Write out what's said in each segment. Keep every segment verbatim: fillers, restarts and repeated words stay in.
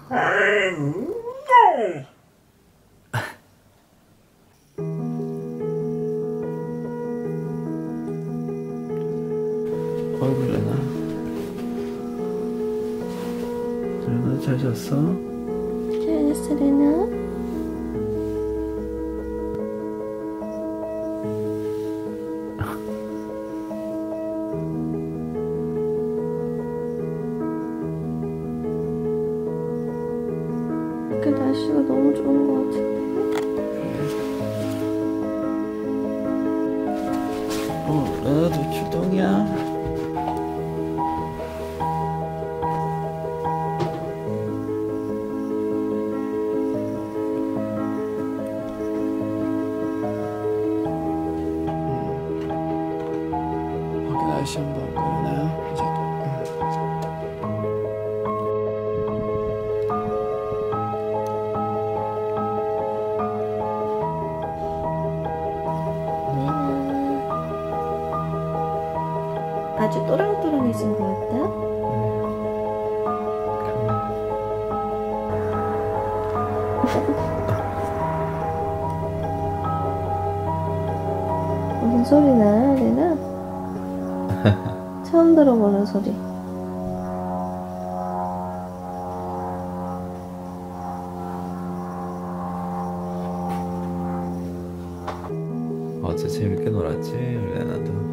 어이구 레나, 레나 잘 잤어? 잘 잤어 레나? 그 날씨가 너무 좋은 것 같은데. 어, 레나도 출동이야. 날씨 한번 보나요? 이제 아주 또랑또랑해진 것 같다. 무슨 소리나 레나? 처음 들어보는 소리. 어제 재밌게 놀았지, 레나도.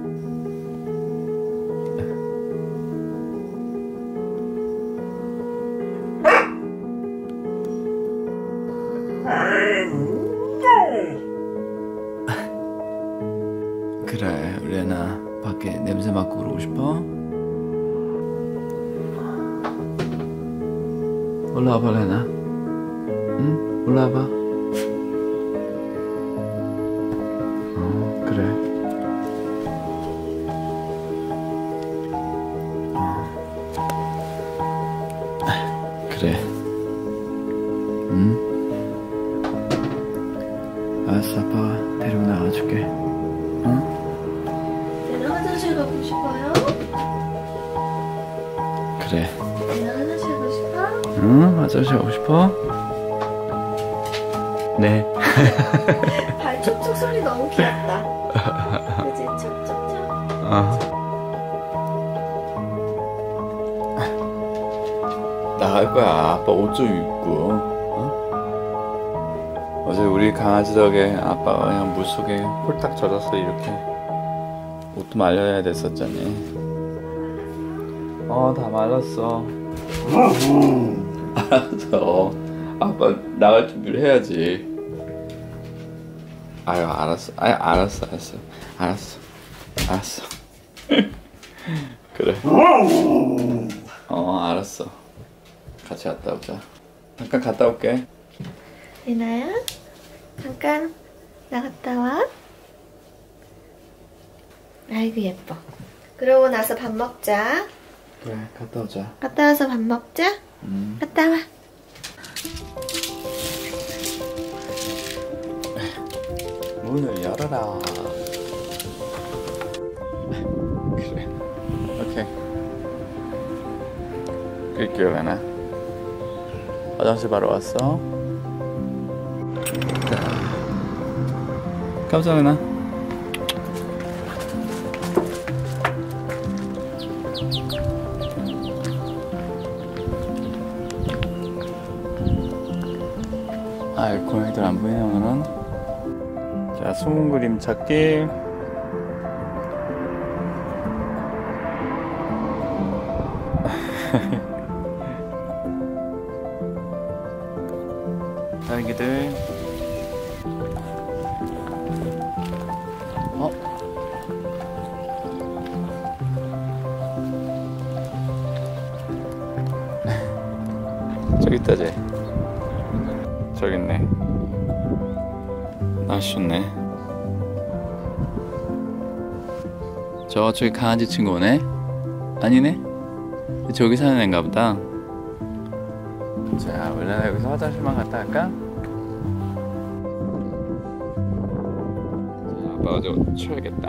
그래, 레나 밖에 냄새 맡고 그러고 싶어? 올라와봐, 레나. 응? 올라와봐. 어, 그래. 어. 그래. 응? 알았어, 아빠가 데리고 나가줄게. 응? 레나 화장실 가고 싶어요? 그래. 레나 화장실 가고 싶어? 응? 화장실 가고 싶어? 네. 발 촉촉 소리 너무 귀엽다. 그치? 촉촉촉. 어. 나갈 거야. 아빠 옷 좀 입고. 어? 어제 우리 강아지 덕에 아빠가 그냥 물속에 홀딱 젖어서 이렇게 옷도 말려야 됐었잖니. 어, 다 말랐어. 알았어. 아빠 나갈 준비를 해야지. 아유, 알았어. 아유, 알았어, 알았어. 알았어. 알았어. 그래. 어, 알았어. 같이 갔다 오자. 잠깐 갔다 올게. 레나야? 잠깐 나갔다 와. 아이고 예뻐. 그러고 나서 밥 먹자. 그래, 갔다 오자. 갔다 와서 밥 먹자. 음. 갔다 와. 문을 열어라. 그래. 오케이. 끌게요, 레나. 화장실 바로 왔어. 자. 깜짝 레나. 아, 고양이들 안 보이네, 오늘은. 자, 숨은 그림 찾기. 딸기들. 어? 저기 있다, 쟤. 저기 있네. 날씨 좋네. 저쪽에 강아지 친구 오네? 아니네? 저기 사는 애인가 보다. 자, 원래 여기서 화장실만 갔다 할까? 자, 아빠가 좀 치워야겠다.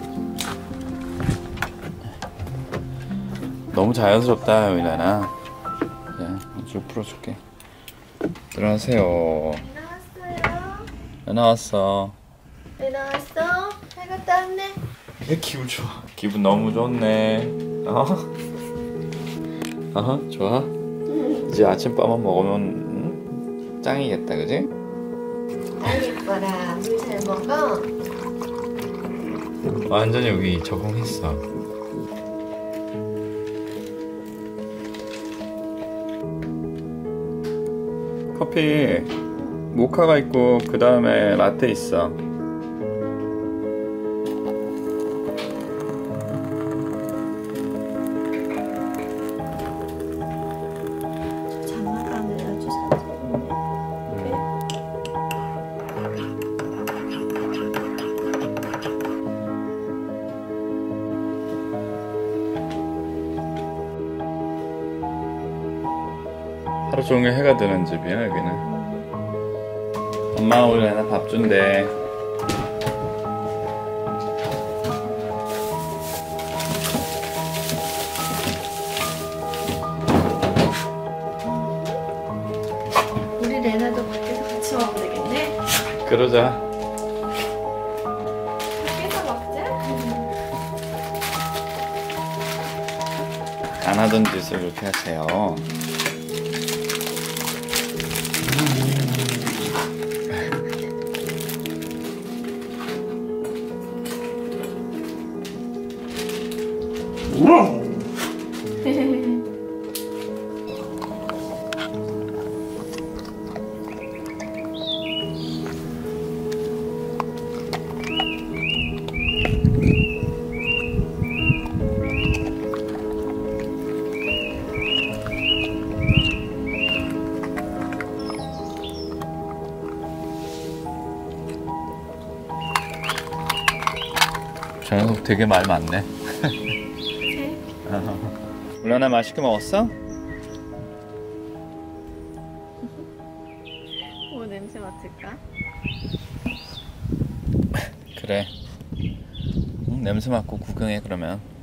너무 자연스럽다, 유나나. 쭉 풀어줄게. 들어가세요. 나왔어요. 왜 나왔어? 왜 나왔어? 해가 떴네. 왜 기분 좋아? 기분 너무 좋네. 어? 어? 좋아? 이제 아침밥만 먹으면 응? 짱이겠다, 그지? 아이 예뻐라. 물 잘 먹어. 완전히 여기 적응했어. 커피 모카가 있고 그 다음에 라떼 있어. 장난감을 아주 잘 찍네. 하루 종일 해가 드는 집이야 여기는. 엄마가 오늘 애나 밥 준대. 우리 레나도 밖에서 같이 먹으면 되겠네. 그러자. 밖에서 먹자. 안 하던 짓을 그렇게 하세요. 저 녀석 되게 말 많네. 울라나 맛있게 먹었어? 뭐 냄새 맡을까? 그래. 응, 냄새 맡고 구경해 그러면.